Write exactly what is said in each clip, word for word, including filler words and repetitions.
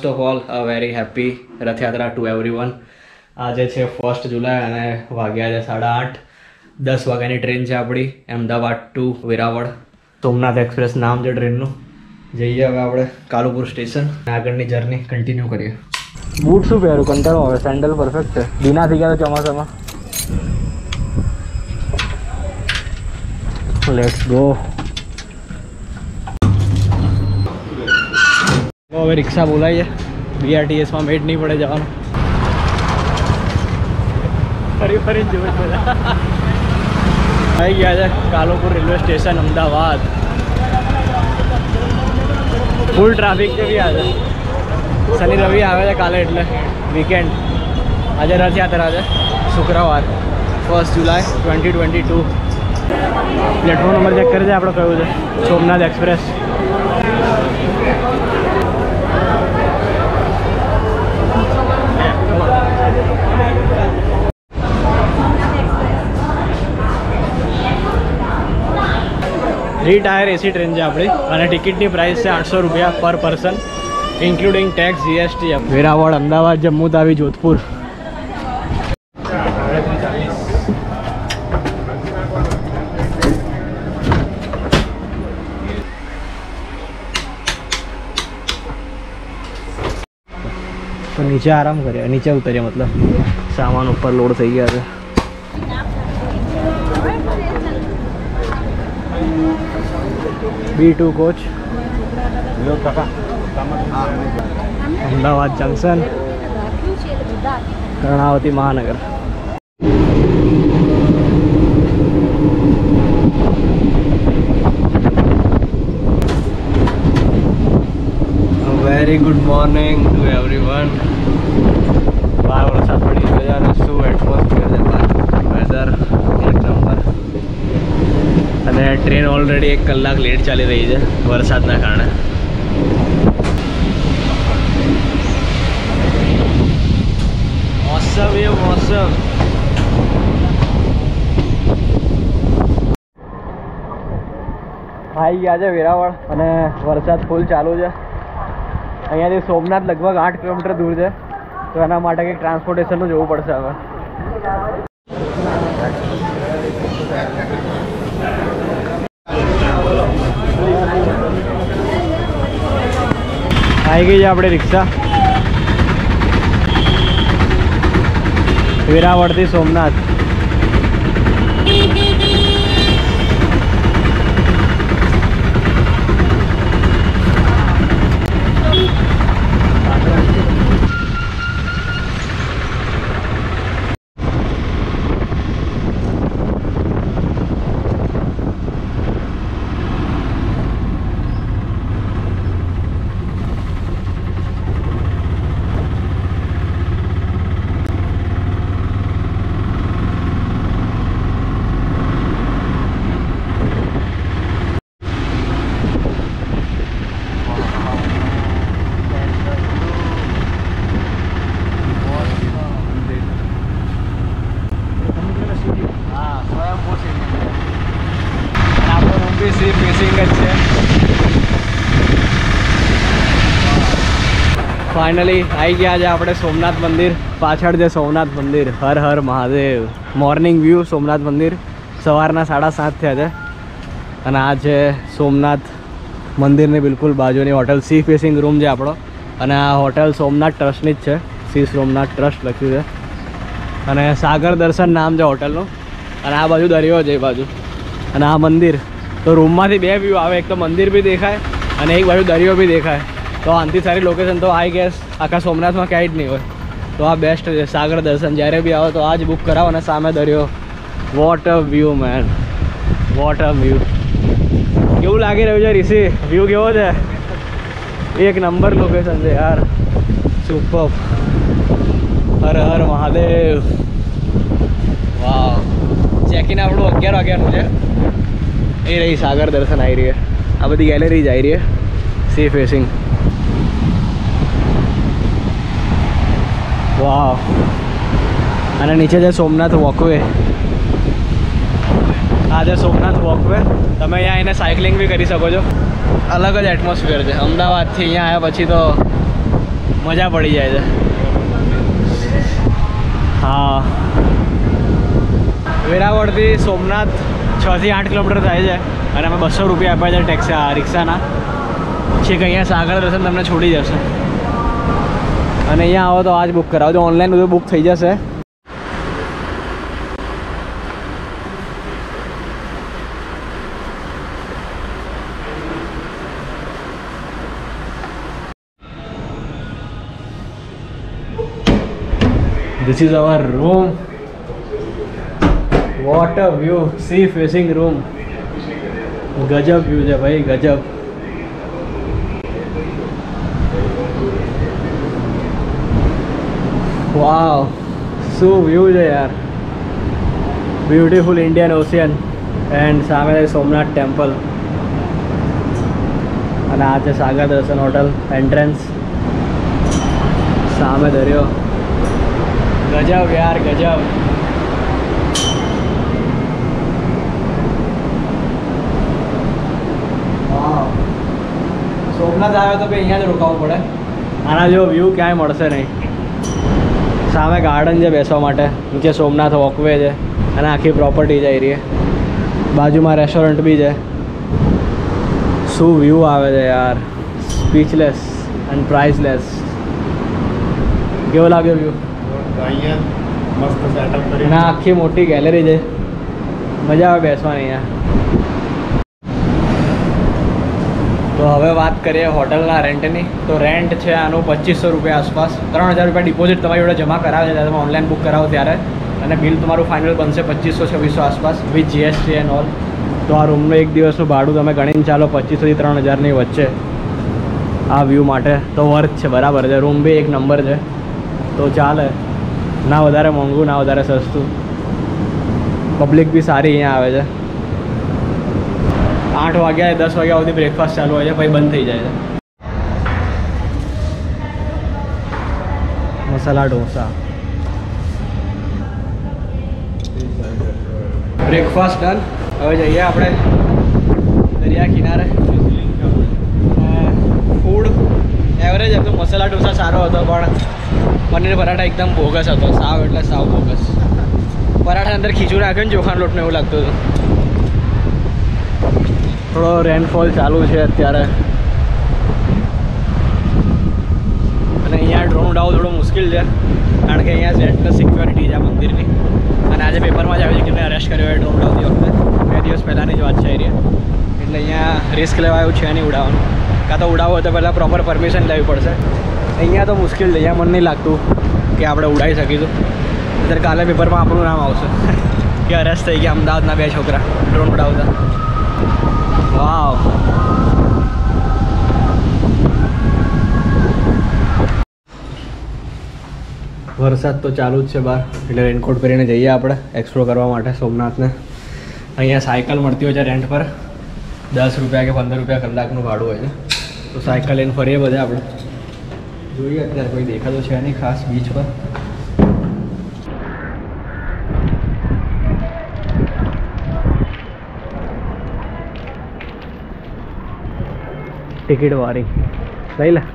First of all a very happy Rathyatra to everyone. આજે છે first જુલાઈ અને વાગ્યા છે સાડા આઠ. દસ વાગ્યાની ટ્રેન છે આપણી અમદાવાદ ટુ વેરાવળ. સોમનાથ એક્સપ્રેસ નામ છે ટ્રેનનું. જઈએ હવે આપણે કાલુપુર સ્ટેશન. આગળની જર્ની કન્ટિન્યુ કરીએ. બૂટ શું પહેરું? કંટાળો આવે. સેન્ડલ પરફેક્ટ છે. ભીના થઈ ગયા તો ચોમાસામાં. Let's go. હવે રિક્ષા બોલાવીએ. બીઆરટીએસમાં મેટ નહીં પડે જવાનું. ફરી ફરી જોયું બધા આવી ગયા છે Kalupur railway station Ahmedabad. Full traffic છે બી આજે. શનિ રવિ આવે છે કાલે એટલે વીકેન્ડ. આજે રથયાત્રા છે શુક્રવાર first July twenty twenty two. Platform number check કરી છે આપણે કયું છે. Somnath express. Three tier AC train છે આપણી અને ટિકિટની પ્રાઇસ છે આઠસો રૂપિયા પર person including tax GST. Veraval, Ahmedabad, Jammu Tawi, Jodhpur. તો નીચે આરામ કરીએ, નીચે ઉતરીએ મતલબ સામાન ઉપર લોડ થઈ ગયા છે. B two coach Ahmedabad junction, Karnavati મહાનગર. Very good morning to everyone. બહાર વરસાદ પડી ગયો છે અને શું એટમોસ્ફિયર છે બહાર. વેધર એક નંબર. અને ટ્રેન ઓલરેડી એક કલાક લેટ ચાલી રહી છે વરસાદના કારણે. મોસમ એ મોસમ. આવી ગયા છે વેરાવળ અને વરસાદ ફૂલ ચાલુ છે. અહીંયાથી સોમનાથ લગભગ આઠ કિલોમીટર દૂર છે તો એના માટે કંઈક ટ્રાન્સપોર્ટેશનનું જોવું પડશે હવે. આવી ગઈ છે આપણે રિક્ષા વેરાવળથી સોમનાથ. ફાઇનલી આવી ગયા છે આપણે સોમનાથ મંદિર. પાછળ છે સોમનાથ મંદિર. હર હર મહાદેવ. મોર્નિંગ વ્યૂ સોમનાથ મંદિર. સવારના સાડા સાત થયા છે અને આ છે સોમનાથ મંદિરની બિલકુલ બાજુની હોટલ. સી ફેસિંગ રૂમ છે આપણો અને આ હોટલ સોમનાથ ટ્રસ્ટની જ છે. સી સોમનાથ ટ્રસ્ટ લખ્યું છે અને સાગર દર્શન નામ છે હોટલનું. અને આ બાજુ દરિયો છે એ બાજુ અને આ મંદિર. તો રૂમમાંથી બે વ્યૂ આવે. એક તો મંદિર બી દેખાય અને એક બાજુ દરિયો બી દેખાય. તો આનાથી સારી લોકેશન તો આઈ ગેસ આખા સોમનાથમાં ક્યાંય જ નહીં હોય. તો આ બેસ્ટ છે સાગર દર્શન. જ્યારે બી આવો તો આ જ બુક કરાવો અને સામે દરિયો. What a view man, what a view. કેવું લાગી રહ્યું છે ઋષિ? વ્યૂ કેવો છે? એક નંબર લોકેશન છે યાર. સુપર. હર હર મહાદેવ. વાવ. ચેકિન આપણું અગિયાર વાગ્યાનું છે. એ રહી સાગર દર્શન આવી રહી છે. આ બધી ગેલેરી જ આવી રહી છે. Sea facing. વાવ. અને નીચે છે સોમનાથ વોકવે. આ છે સોમનાથ વોકવે. તમે અહીંયા આવીને સાયકલિંગ બી કરી શકો છો. અલગ જ એટમોસ્ફિયર છે. અમદાવાદથી અહીંયા આવ્યા પછી તો મજા પડી જાય છે. હા, વેરાવળથી સોમનાથ છ થી આઠ કિલોમીટર થાય છે અને અમે બસો રૂપિયા આપ્યા છે ટેક્સી રિક્ષાના. છેક અહીંયા સાગર દર્શન તમને છોડી જશે અને અહીંયા આવો તો આજ બુક કરાવજો. ઓનલાઈન બધું બુક થઈ જશે. This is our room. What a view! Sea facing room. गजब व्यू है भाई, गजब. Wow, so view है यार. Beautiful Indian Ocean and सामने सोमनाथ टेम्पल અને આ છે સાગર દર્શન હોટલ એન્ટ્રન્સ. સામે દરિયો. गजब यार, गजब. સોમનાથ આવ્યો તો ભાઈ અહીંયા જ રોકાવું પડે. આના જેવો વ્યૂ ક્યાંય મળશે નહીં. સામે ગાર્ડન છે બેસવા માટે, નીચે સોમનાથ વોકવે છે અને આખી પ્રોપર્ટી જઈ રહી છે. બાજુમાં રેસ્ટોરન્ટ બી છે. શું વ્યૂ આવે છે યાર, સ્પીચલેસ એન્ડ પ્રાઇસલેસ. કેવો લાગ્યો વ્યૂ? મસ્ત સેટઅપ કરી અને આખી મોટી ગેલેરી છે, મજા આવે બેસવાની અહીંયા. તો હવે વાત કરીએ હોટલના રેન્ટની. તો રેન્ટ છે આનું પચીસો રૂપિયા આસપાસ. ત્રણ હજાર રૂપિયા ડિપોઝિટ તમારી જોડે જમા કરાવે છે જ્યારે તમે ઓનલાઈન બુક કરાવો ત્યારે, અને બિલ તમારું ફાઇનલ બનશે પચીસો છવ્વીસો આસપાસ વિથ જીએસટી એન્ડ ઓલ. તો આ રૂમનું એક દિવસનું ભાડું તમે ગણીને ચાલો પચીસોથી ત્રણ હજારની વચ્ચે. આ વ્યૂ માટે તો વર્થ છે, બરાબર છે. રૂમ બી એક નંબર છે, તો ચાલે. ના વધારે મોંઘું, ના વધારે સસ્તું. પબ્લિક બી સારી અહીંયા આવે છે. આઠ વાગ્યા દસ વાગ્યા સુધી બ્રેકફાસ્ટ ચાલુ હોય છે, પછી બંધ થઈ જાય છે. મસાલા ઢોસા. Breakfast done. હવે જઈએ આપણે દરિયા કિનારે. ફૂડ એવરેજ હતું. મસાલા ઢોસા સારો હતો, પણ પનીર પરાઠા એકદમ બોગસ હતો. સાવ એટલે સાવ બોગસ. પરાઠા અંદર ખીચું નાખ્યું ને ચોખાનો લોટને એવું લાગતું હતું. થોડો રેનફોલ ચાલુ છે અત્યારે અને અહીંયા ડ્રોન ઉડાવવું થોડું મુશ્કેલ છે, કારણ કે અહીંયા સેટ સિક્યોરિટી છે આ મંદિરની. અને આજે પેપરમાં જ આવ્યું છે કે મેં અરેસ્ટ કર્યો હોય ડ્રોન ઉડાવતી વખતે. બે દિવસ પહેલાંની જ વાત છે એરિયા. એટલે અહીંયા રિસ્ક લેવા એવું છે નહીં ઉડાવવાનું. કાં તો ઉડાવવું હોય તો પહેલાં પ્રોપર પરમિશન લેવી પડશે. અહીંયા તો મુશ્કેલ છે. અહીંયા મને નહીં લાગતું કે આપણે ઉડાવી શકીશું. અત્યારે કાલે પેપરમાં આપણું નામ આવશે કે અરેસ્ટ થઈ ગયા અમદાવાદના બે છોકરા ડ્રોન ઉડાવતા. વાવ. વરસાદ તો ચાલુ જ છે બહાર, એટલે રેનકોટ પહેરીને જઈએ આપણે એક્સપ્લોર કરવા માટે સોમનાથને. અહીંયા સાયકલ મળતી હોય છે રેન્ટ પર. દસ રૂપિયા કે પંદર રૂપિયા કલાકનું ભાડું હોય છે. તો સાયકલ લઈને ફરીએ બધે આપણે. જોઈએ અત્યારે કોઈ દેખાતો છે નહીં ખાસ બીચ પર. ટિકિટ વાળી લઈ લે.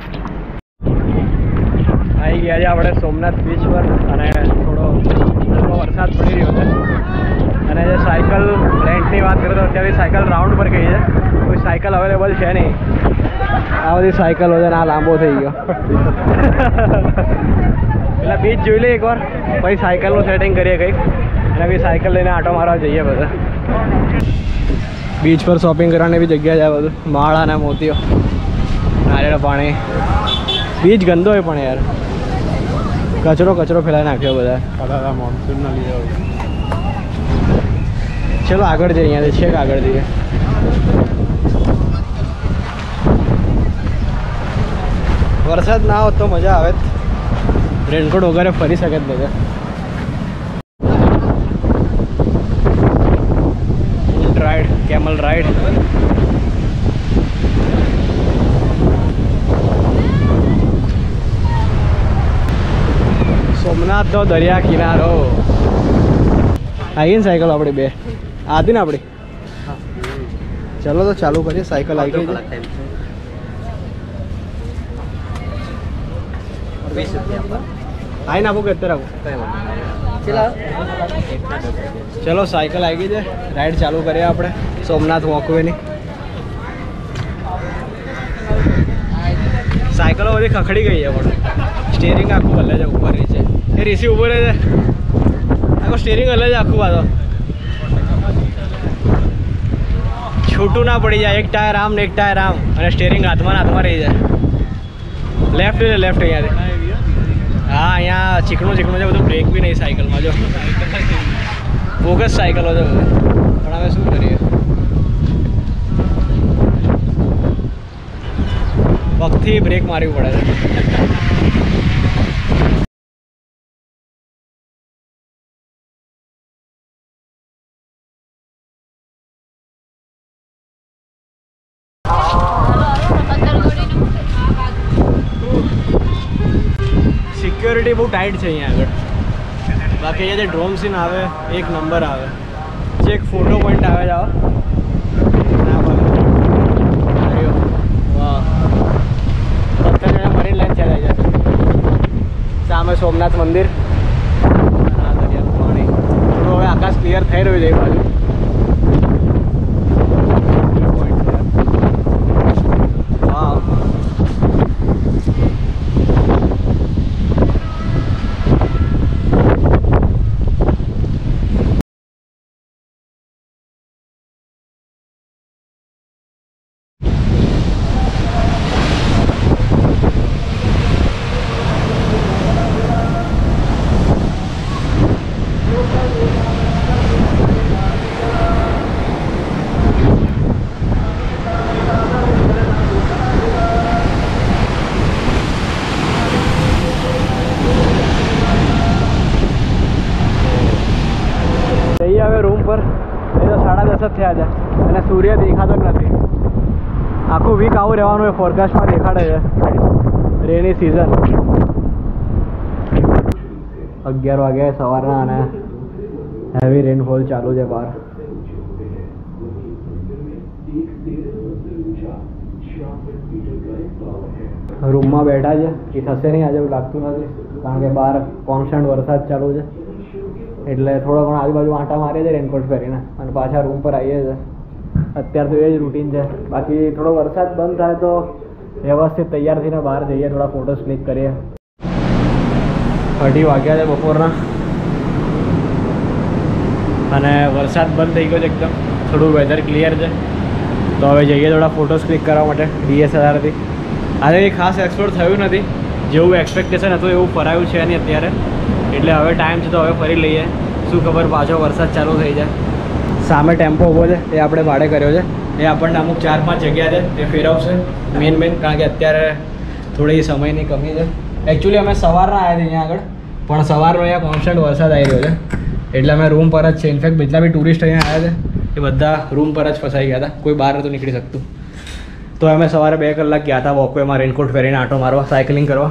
આવી ગયા છે આપણે સોમનાથ બીચ પર અને થોડો હલકો વરસાદ પડી રહ્યો છે. અને જે સાયકલ રેન્ટની વાત કરીએ તો અત્યારે સાયકલ રાઉન્ડ પર ગઈ છે. કોઈ સાયકલ અવેલેબલ છે નહીં. આ બધી સાયકલો છે ને આ લાંબો થઈ ગયો. પેલા બીચ જોઈ લઈએ એકવાર, પછી સાયકલનું સેટિંગ કરીએ કંઈક. અને બી સાયકલ લઈને આંટો મારવા જઈએ બધા. બીચ પર શોપિંગ કરવાની બી જગ્યા છે. બધું માળા અને મોતીઓ, નારિયેળ પાણી. બીચ ગંદો હોય પણ યાર, કચરો કચરો ફેલાઈ નાખ્યો બધા મોન્સૂનના લીધે. ચલો આગળ જઈએ, અહીંયાથી છેક આગળ જઈએ. વરસાદ ના હોત તો મજા આવે. રેનકોટ વગેરે ફરી શકે જ બધા. Ride, camel ride. સોમનાથનો દરિયા કિનારો. આવી ને સાયકલ આપણી બે આધી ને આપણી. ચલો તો ચાલુ કરીએ. સાયકલ આવી ગઈ છે. વીસ રૂપિયા પર આઈને આપું કે અત્યારે આપું કઈ વાંધો ચલો સાયકલ આવી ગઈ છે રાઈડ ચાલુ કરીએ આપણે સોમનાથ વોકવેની સાયકલો બધી ખખડી ગઈ છે પણ સ્ટેરિંગ આખું હલે છે ઉપર નીચે એ રીસી ઉભો રહે છે આખું સ્ટેરિંગ હલે છે આખું પાછો છૂટું ના પડી જાય એક ટાયર આમ ને એક ટાયર આમ અને સ્ટેરિંગ હાથમાં ને હાથમાં રહી જાય લેફ્ટ છે લેફ્ટ અહીંયાથી હા અહીંયા ચીકણું ચીકણું છે બધું બ્રેક બી નહીં સાયકલમાં જો બોગસ સાયકલો છે બધી પણ હવે શું કરીએ વખતથી બ્રેક મારવી પડે છે સિક્યોરિટી બહુ ટાઈટ છે અહીંયા આગળ બાકી અહીંયા જે ડ્રોન સીન આવે એક નંબર આવે જે એક ફોટો પોઈન્ટ આવે છે વાહ અત્યારે મરીન લાઈન ચાલે છે સામે સોમનાથ મંદિર આ દરિયાનું પાણી થોડું હવે આકાશ ક્લિયર થઈ રહ્યું છે એ બાજુ વાહ હવે રૂમ પર એ તો સાડા દસ જ થયા છે અને સૂર્ય દેખાતો જ નથી આખું વીક આવું રહેવાનું એ ફોરકાસ્ટમાં દેખાડે છે રેની સિઝન અગિયાર વાગે સવારના અને હેવી રેનફોલ ચાલુ છે બહાર રૂમમાં બેઠા છે એ થશે નહીં આજે એવું લાગતું નથી કારણ કે બહાર કોન્સ્ટન્ટ વરસાદ ચાલુ છે એટલે થોડો ઘણો આજુબાજુ આંટા મારીએ છે રેનકોટ પહેરીને અને પાછા રૂમ પર આવીએ છીએ અત્યારે તો એ જ રૂટીન છે બાકી થોડો વરસાદ બંધ થાય તો વ્યવસ્થિત તૈયાર થઈને બહાર જઈએ થોડા ફોટોસ ક્લિક કરીએ અઢી વાગ્યા છે બપોરના અને વરસાદ બંધ થઈ ગયો છે એકદમ થોડું વેધર ક્લિયર છે તો હવે જઈએ થોડા ફોટોસ ક્લિક કરવા માટે ડીએસએલઆરથી આજે કંઈ ખાસ એક્સપ્લોર થયું નથી જેવું એક્સપેક્ટેશન હતું એવું ફરાયું છે નહીં અત્યારે એટલે હવે ટાઈમ છે તો હવે ફરી લઈએ શું ખબર પાછો વરસાદ ચાલુ થઈ જાય સામે ટેમ્પો ઊભો છે એ આપણે ભાડે કર્યો છે એ આપણને અમુક ચાર પાંચ જગ્યા છે એ ફેરવશે મેન મેન કારણ કે અત્યારે થોડી સમયની કમી છે એકચ્યુઅલી અમે સવારના આવ્યા છીએ અહીંયા આગળ પણ સવારનો અહીંયા કોન્સ્ટન્ટ વરસાદ આવી રહ્યો છે એટલે અમે રૂમ પર જ છે ઇનફેક્ટ જેટલા બી ટુરિસ્ટ અહીંયા આવ્યા છે એ બધા રૂમ પર જ ફસાઈ ગયા હતા કોઈ બહાર નહોતું નીકળી શકતું તો અમે સવારે બે કલાક ગયા હતા વોકવેમાં રેનકોટ પહેરીને આંટો મારવા સાયકલિંગ કરવા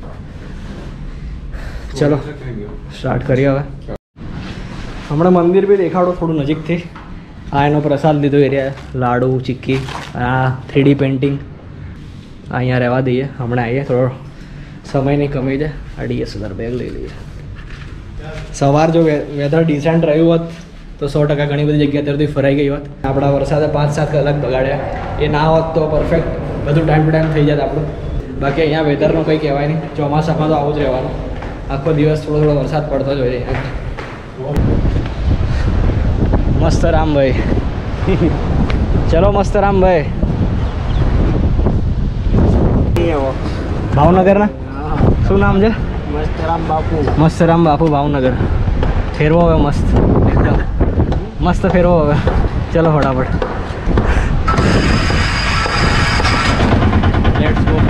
ચલો સ્ટાર્ટ કરીએ હવે હમણાં મંદિર બી દેખાડો થોડું નજીકથી આ એનો પ્રસાદ લીધો એરિયા લાડુ ચીક્કી આ થ્રીડી પેઇન્ટિંગ અહીંયા રહેવા દઈએ હમણાં આવીએ થોડો સમયની કમી છે આ ડીએસએલઆર બેગ લઈ લઈએ સવાર જો વેધર ડિસેન્ટ રહ્યું હોત તો સો ટકા ઘણી બધી જગ્યા અત્યારથી ફરાઈ ગઈ હોત આપણા વરસાદે પાંચ સાત કલાક બગાડ્યા એ ના હોત તો પરફેક્ટ બધું ટાઈમ ટુ ટાઈમ થઈ જાત આપણું બાકી અહીંયા વેધરનું કંઈ કહેવાય નહીં ચોમાસામાં તો આવું જ રહેવાનું આખો દિવસ થોડો થોડો વરસાદ પડતો જ હોય છે મસ્ત રામભાઈ ચલો મસ્ત રામભાઈ ભાવનગરના શું નામ છે મસ્તરામ બાપુ મસ્ત રામ બાપુ ભાવનગર ફેરવો હવે મસ્ત એકદમ મસ્ત ફેરવો હવે ચલો ફટાફટ લેટ્સ ગો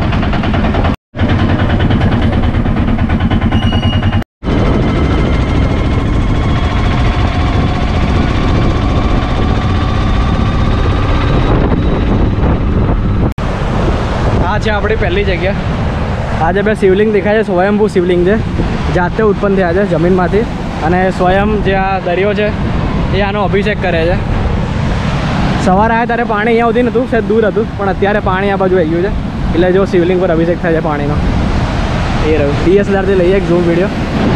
આ છે આપણી પહેલી જગ્યા આ જે બે શિવલિંગ દેખાય છે સ્વયંભૂ શિવલિંગ છે જાતે ઉત્પન્ન થયા છે જમીનમાંથી અને સ્વયં જે આ દરિયો છે એ આનો અભિષેક કરે છે સવારે આવ્યા ત્યારે પાણી અહીંયા સુધી નહોતું શાયદ દૂર હતું પણ અત્યારે પાણી આ બાજુ આવી ગયું છે એટલે જો શિવલિંગ પર અભિષેક થાય છે પાણીનો એ રહ્યું ડીએસએલઆરથી લઈએ એક ઝૂમ વિડીયો.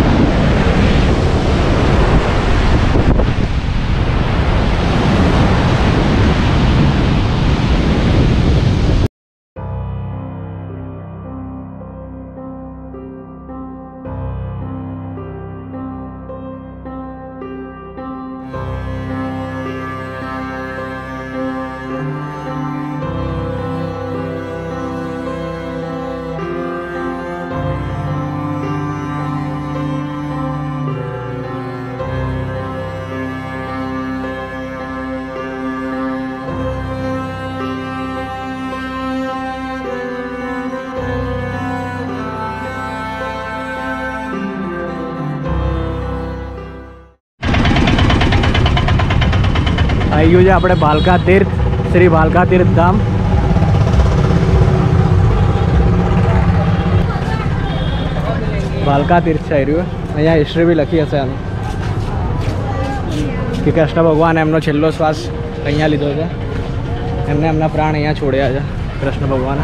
આવી ગયું છે આપણે ભાલકા તીર્થ, શ્રી ભાલકા તીર્થ ધામ. ભાલકા તીર્થ છે રહ્યું. અહીંયા હિસ્ટ્રી બી લખી હશે આની કે કૃષ્ણ ભગવાન એમનો છેલ્લો શ્વાસ અહીંયા લીધો છે. એમને એમના પ્રાણ અહીંયા છોડ્યા છે કૃષ્ણ ભગવાન.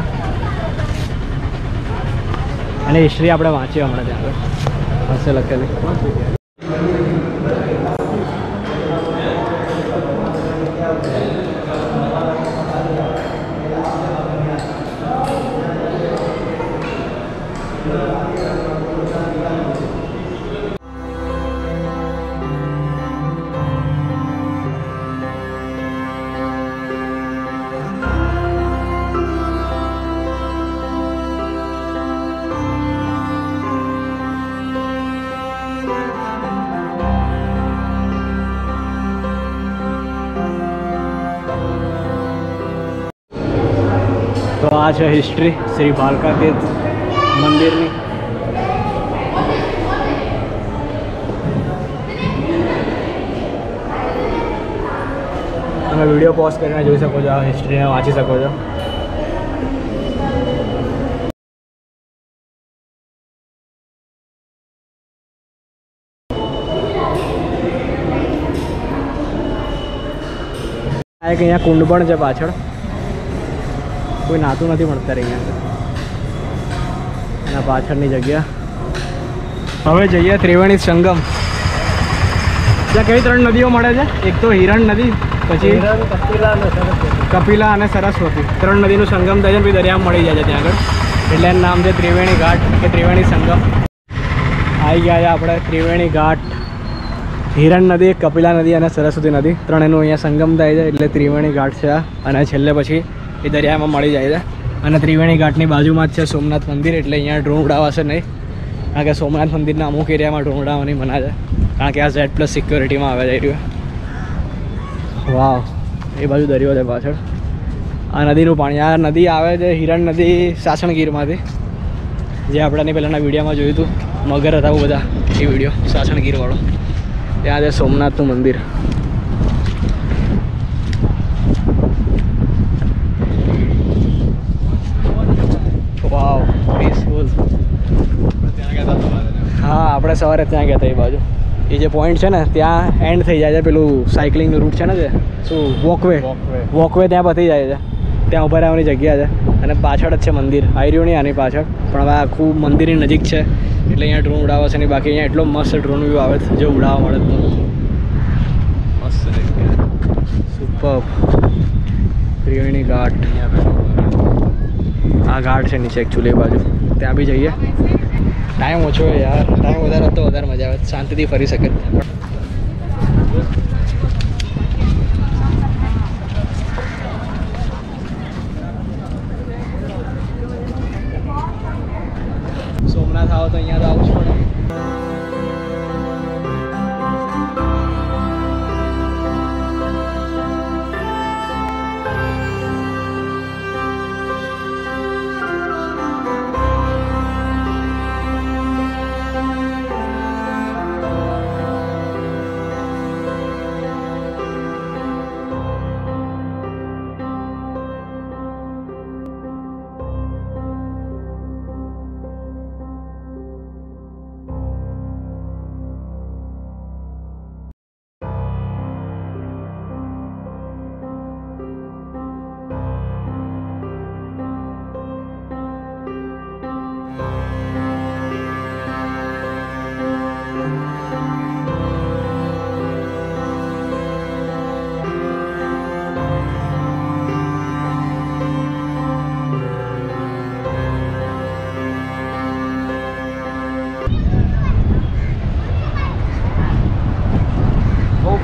અને હિસ્ટ્રી આપણે વાંચીએ હમણાં ત્યાં આગળ હશે લખેલી. તો આ છે હિસ્ટ્રી શ્રી ભાલકા તીર્થ મંદિરની. તમે વિડીયો પોઝ કરીને જોઈ શકો છો, આ હિસ્ટ્રીને વાંચી શકો છો. આ એક અહીંયા કુંડ પણ છે પાછળ. કોઈ નાતું નથી મળતા અહીંયા. એના પાછળની જગ્યા. હવે જઈએ ત્રિવેણી સંગમ. ત્યાં કઈ ત્રણ નદીઓ મળે છે? એક તો હિરણ નદી, પછી કપિલા અને સરસ્વતી. ત્રણ નદીનું સંગમ થાય છે, પછી દરિયામાં મળી જાય છે ત્યાં આગળ. એટલે એનું નામ છે ત્રિવેણી ઘાટ કે ત્રિવેણી સંગમ. આવી ગયા છે આપણે ત્રિવેણી ઘાટ. હિરણ નદી, કપિલા નદી અને સરસ્વતી નદી ત્રણેનું અહીંયા સંગમ થાય છે એટલે ત્રિવેણી ઘાટ છે. અને છેલ્લે પછી એ દરિયામાં મળી જાય છે. અને ત્રિવેણી ઘાટની બાજુમાં જ છે સોમનાથ મંદિર, એટલે અહીંયા ડ્રોન ઉડાવાશે નહીં. કારણ કે સોમનાથ મંદિરના અમુક એરિયામાં ડ્રોન ઉડાવવાની મના છે, કારણ કે આ ઝેડ પ્લસ સિક્યોરિટીમાં આવે જઈ રહ્યું. વાવ, એ બાજુ દરિયો છે પાછળ. આ નદીનું પાણી, આ નદી આવે છે હિરણ નદી સાસણગીરમાંથી, જે આપણાની પહેલાંના વિડીયોમાં જોયું હતું. મગર હતા બધા એ વિડીયો સાસણગીરવાળો. ત્યાં છે સોમનાથનું મંદિર. Wow, peaceful. હા, આપણે સવારે ત્યાં ગયા હતા એ બાજુ. એ જે પોઈન્ટ છે ને ત્યાં એન્ડ થઈ જાય છે. પેલું સાયકલિંગનું રૂટ છે ને, જે શું વોકવે વોકવે ત્યાં પતી જાય છે. ત્યાં ઉભા રહેવાની જગ્યા છે. અને પાછળ જ છે મંદિર. આવી રહ્યું નહીં આની પાછળ, પણ હવે આખું મંદિરની નજીક છે એટલે અહીંયા ડ્રોન ઉડાવશે નહીં. બાકી અહીંયા એટલો મસ્ત ડ્રોન વ્યૂ આવે છે, જો ઉડાવવા મળે તો મસ્ત સુપર. ત્રિવેણી ઘાટ, આ ઘાટ છે નીચે એકચ્યુઅલી એ બાજુ. ત્યાં બી જઈએ. ટાઈમ ઓછો હોય યાર, ટાઈમ વધારે હતો વધારે મજા આવે, શાંતિથી ફરી શકે. સોમનાથ આવો તો અહીંયા તો આવું જ પડે.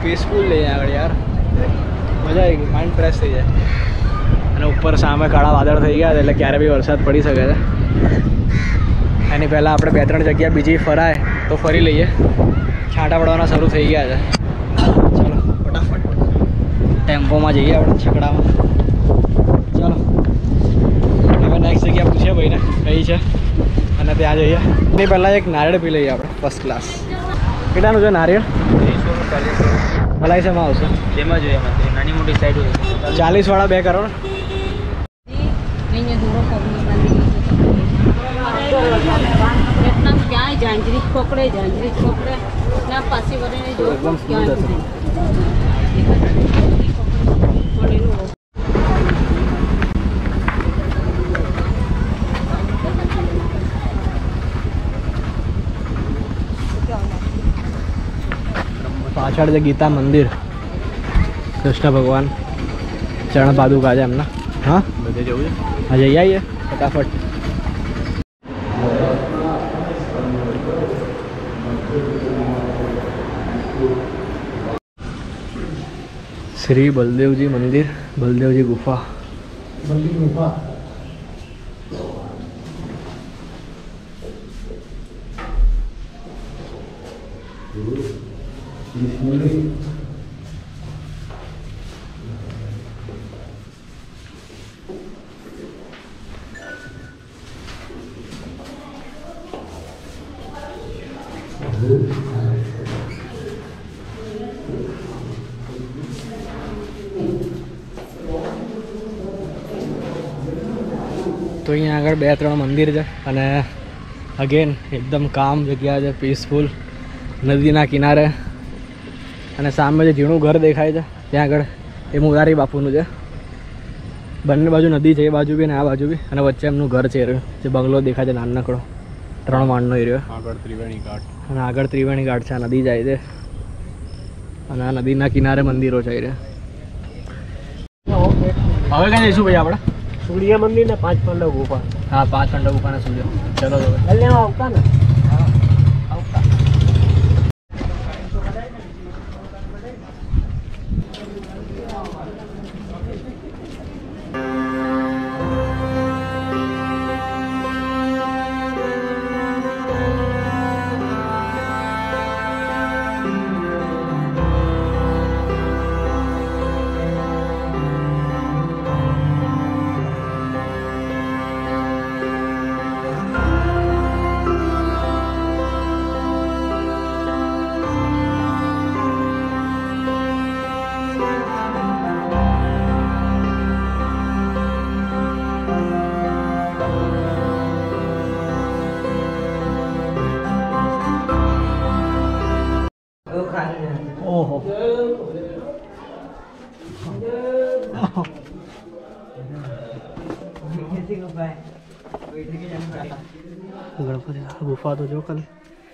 પીસફુલ લઈ જાય આગળ યાર, મજા આવી ગઈ, માઇન્ડ ફ્રેશ થઈ જાય. અને ઉપર સામે કાળા વાદળ થઈ ગયા એટલે ક્યારે બી વરસાદ પડી શકે છે. એની પહેલાં આપણે બે ત્રણ જગ્યા બીજી ફરાય તો ફરી લઈએ. છાંટા પડવાના શરૂ થઈ ગયા છે. ચાલો ફટાફટ ટેમ્પોમાં જઈએ આપણે છકડામાં. ચાલો હવે નેક્સ્ટ જગ્યા પૂછીએ ભાઈને કઈ છે અને ત્યાં જઈએ. એની પહેલાં એક નારિયેળ પી લઈએ આપણે ફર્સ્ટ ક્લાસ. કેટલાનું છે નારિયેળ? મલાઈ શેમાં આવશે? જેમાં જોઈએ એમાં નાની મોટી સાઈડ હોય. ચાલીસ વાળા બે કરો ને. ક્યાંય ઝાંઝરી પકડે ઝાંઝરી પકડે ના પાછી વળીને જો એકદમ સ્મૂથ હશે. પાછળ છે ગીતા મંદિર, કૃષ્ણ ભગવાન ચરણ પાદુકા છે એમના. હા બધે જવું છે. હા જઈ આવીએ ફટાફટ. શ્રી બલદેવજી મંદિર, બલદેવજી ગુફા. બલ્લી ગુફા. તો અહીંયા આગળ બે ત્રણ મંદિર છે અને અગેન એકદમ કામ જગ્યા છે, પીસફુલ, નદીના કિનારે. અને સામે જે ઝીણું ઘર દેખાય છે ત્યાં આગળ એ મોરારી બાપુનું છે. બંને બાજુ નદી છે, એ બાજુ બી અને આ બાજુ બી, અને વચ્ચે એમનું ઘર છે. જે બંગલો દેખાય છે નાનકડો ત્રણ માળનો એરિયો. આગળ ત્રિવેણી ઘાટ અને આગળ ત્રિવેણી ઘાટ છે, આ નદી જાય છે અને આ નદીના કિનારે મંદિરો છે. હવે ક્યાં જઈશું ભાઈ આપણે? સૂર્ય મંદિર ને પાંચ પાંડવ ગુફા. હા પાંચ પાંડવ ગુફાના સૂર્ય. ચલો તો કલ્યાણ આવતા ને આવતા. ઓહો ગણપતિ ગુફા તો જો ખાલી.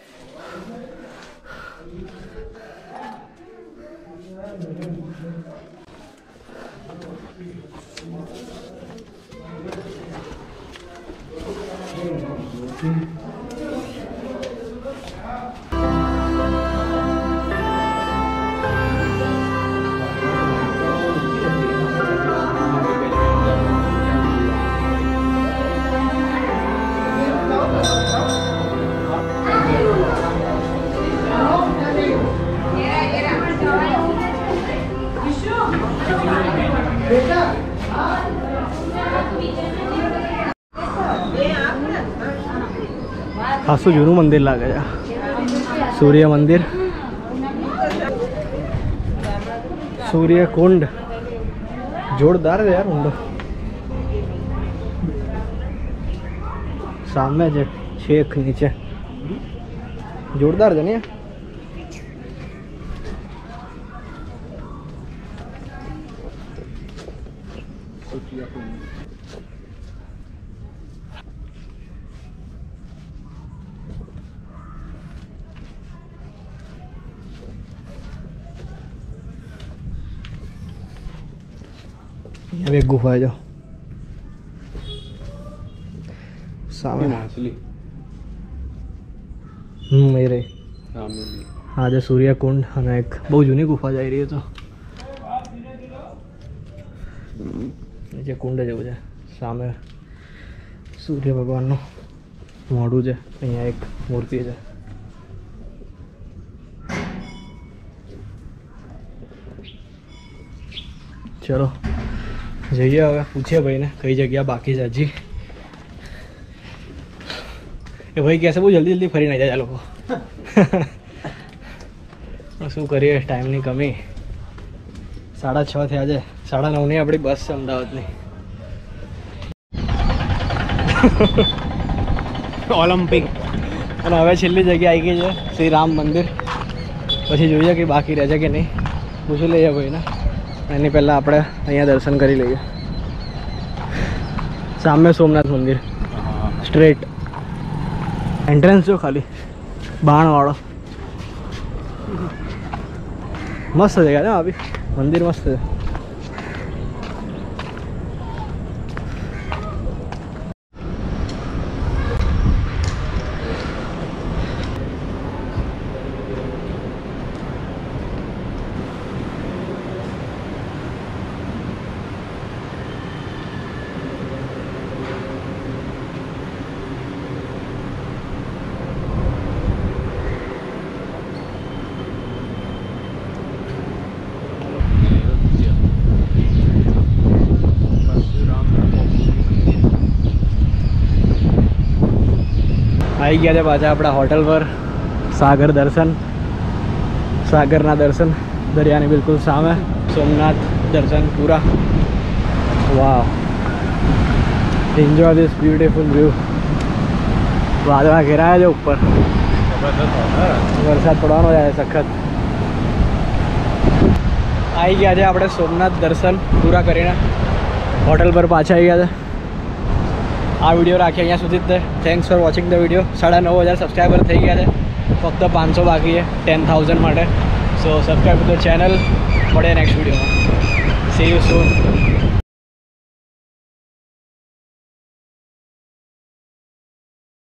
ખાસું જૂનું મંદિર લાગે છે. સૂર્ય મંદિર, સૂર્ય કુંડ જોરદાર છે યાર. ઊંડો સામે છે, છેક નીચે જોરદાર છે ને. अब एक गुफा है जो सामने माछली हम्म मेरे हाँ मिली આજે સૂર્યકુંડ અને એક બહુ જૂની ગુફા જઈ રહી તો નીચે કુંડ જેવું છે, સામે સૂર્ય ભગવાનનું મોઢું છે, અહીંયા એક મૂર્તિ છે. ચલો જઈએ હવે, પૂછીએ ભાઈને કઈ જગ્યા બાકી છે હજી. એ ભાઈ કહેશે બહુ જલ્દી જલ્દી ફરી નાખ્યા લોકો. શું કરીએ, ટાઈમની કમી. સાડા છ થયા છે, સાડા નવની આપણી બસ છે અમદાવાદની. ઓલિમ્પિક. અને હવે છેલ્લી જગ્યા આવી ગઈ છે શ્રી રામ મંદિર. પછી જોઈએ કે બાકી રહે છે કે નહીં, પૂછી લઈએ ભાઈને. એની પહેલાં આપણે અહીંયા દર્શન કરી લઈએ. સામે સોમનાથ મંદિર, સ્ટ્રેટ એન્ટ્રન્સ જો ખાલી બાણવાળો. મસ્ત જગ્યા છે આપી, મંદિર મસ્ત છે. આવી ગયા છે પાછા આપણા હોટલ પર. સાગર દર્શન, સાગરના દર્શન દરિયાની બિલકુલ સામે. સોમનાથ દર્શન પૂરા. Wow, enjoy this beautiful view. વાદળા ઘેરાયા છે ઉપર, વરસાદ પડવાનો છે સખત. આવી ગયા છે આપણે સોમનાથ દર્શન પૂરા કરીને હોટલ પર પાછા આવી ગયા છે. આ વિડીયો રાખીએ અહીંયા સુધી જ. Thanks for watching the video. સાડા નવ હજાર સબસ્ક્રાઈબર થઈ ગયા છે, ફક્ત પાંચસો બાકી છે ટેન થાઉઝન્ડ માટે. So subscribe to the channel. મળે નેક્સ્ટ વિડીયોમાં. See you soon.